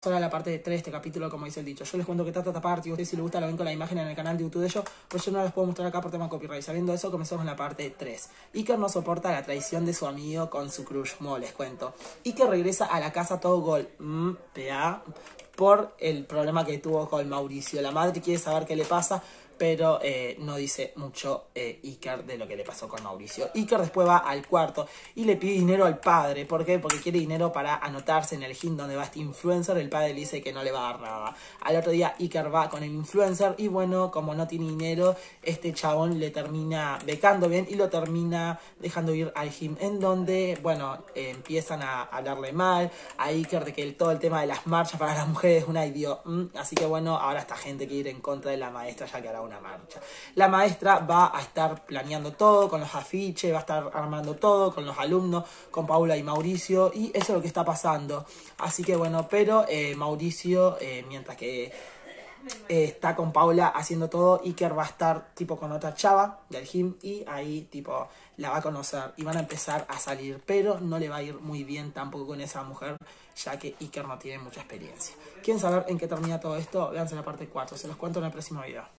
Ahora la parte 3 de este capítulo, como dice el dicho. Yo les cuento que Tata Party, ustedes si les gusta lo ven con la imagen en el canal de YouTube de ellos, pues yo no las puedo mostrar acá por tema copyright. Sabiendo eso, comenzamos en la parte 3. Iker no soporta la traición de su amigo con su crush, como les cuento. Iker regresa a la casa todo golpeado por el problema que tuvo con Mauricio. La madre quiere saber qué le pasa, pero no dice mucho Iker de lo que le pasó con Mauricio. Iker después va al cuarto y le pide dinero al padre. ¿Por qué? Porque quiere dinero para anotarse en el gym donde va este influencer. El padre le dice que no le va a dar nada. Al otro día Iker va con el influencer y bueno, como no tiene dinero, este chabón le termina becando bien y lo termina dejando ir al gym, en donde, bueno, empiezan a hablarle mal a Iker de que todo el tema de las marchas para las mujeres es una idiota. Así que bueno, ahora esta gente quiere ir en contra de la maestra, ya que hará una marcha. La maestra va a estar planeando todo con los afiches, va a estar armando todo con los alumnos, con Paula y Mauricio, y eso es lo que está pasando. Así que bueno, pero Mauricio, mientras que está con Paula haciendo todo, Iker va a estar tipo con otra chava del gym y ahí tipo la va a conocer y van a empezar a salir, pero no le va a ir muy bien tampoco con esa mujer, ya que Iker no tiene mucha experiencia. ¿Quieren saber en qué termina todo esto? Véanse la parte 4, se los cuento en el próximo video.